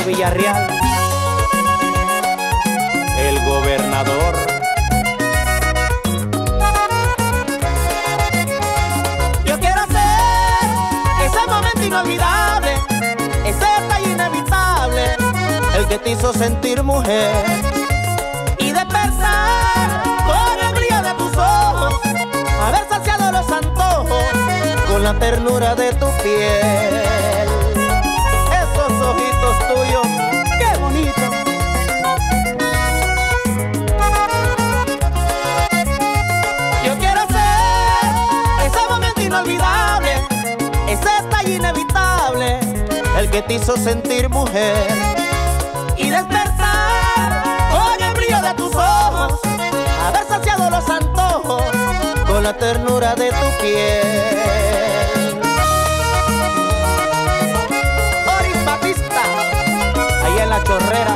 Villarreal, el gobernador. Yo quiero ser ese momento inolvidable, ese detalle inevitable, el que te hizo sentir mujer y despertar con el brillo de tus ojos, haber saciado los antojos con la ternura de tu piel. Esos ojitos tuyos, qué bonito. Yo quiero ser ese momento inolvidable, ese detalle inevitable, el que te hizo sentir mujer y despertar con el brillo de tus ojos, haber saciado los antojos con la ternura de tu piel. Oris Batista, ahí en la Chorrera.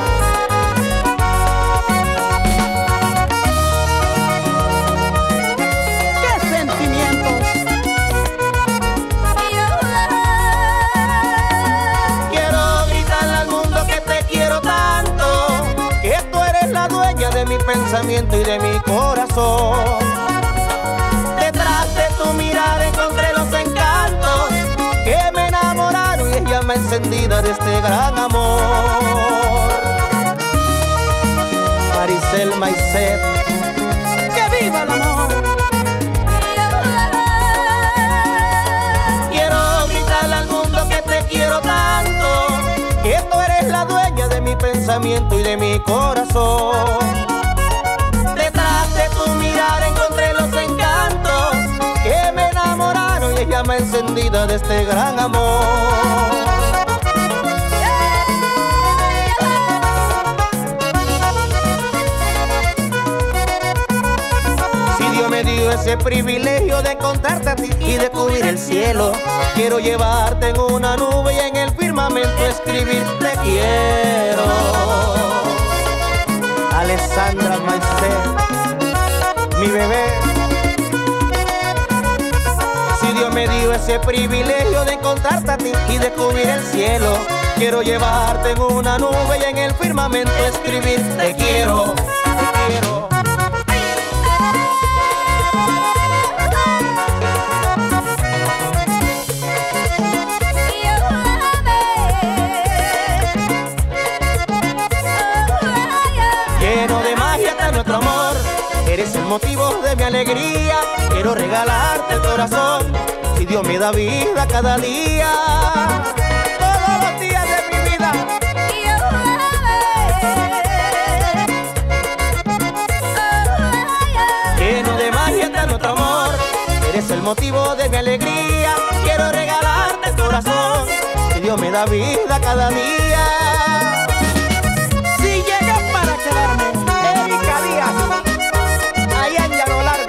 ¡Qué sentimientos! Quiero gritarle al mundo que te quiero tanto, que tú eres la dueña de mi pensamiento y de mi corazón. Detrás de tu mirada encontré los encantos Que me enamoraron y es llama encendida de este gran amor. Maricel Maicet, ¡que viva el amor! quiero gritarle al mundo que te quiero tanto, que tú eres la dueña de mi pensamiento y de mi corazón. Detrás de tu mirada encontré los encantos Que me enamoraron y es llama encendida de este gran amor. Me dio ese privilegio de encontrarte a ti y de cubrir el cielo. Quiero llevarte en una nube y en el firmamento escribir te quiero. Alessandra Maicet, mi bebé. Si Dios me dio ese privilegio de encontrarte a ti y de cubrir el cielo, quiero llevarte en una nube y en el firmamento escribir te quiero, te quiero. Lleno de magia está nuestro amor, eres el motivo de mi alegría. Quiero regalarte el corazón, si Dios me da vida cada día, todos los días de mi vida. Lleno de magia está nuestro amor, eres el motivo de mi alegría. Quiero regalarte el corazón, si Dios me da vida cada día. Si llegas para quedarme, Erika Díaz, allá en Llano Largo.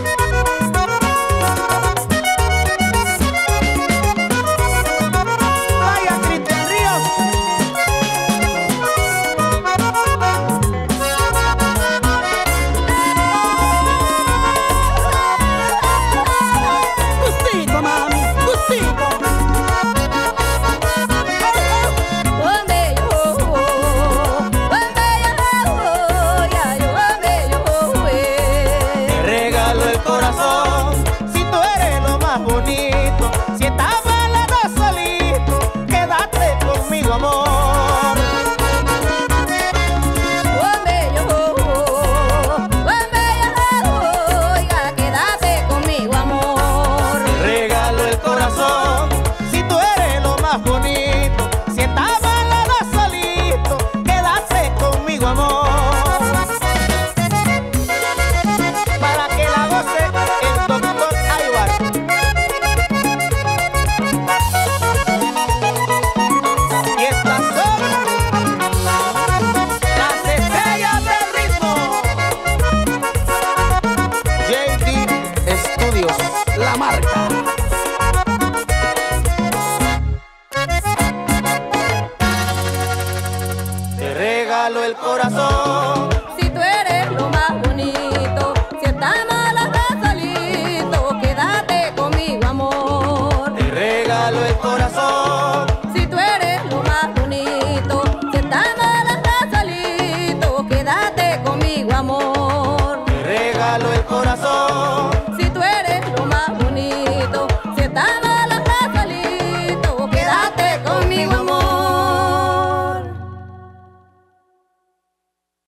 Vaya Cristian Ríos. Gustico, mami, gustico. Donde regalo el corazón.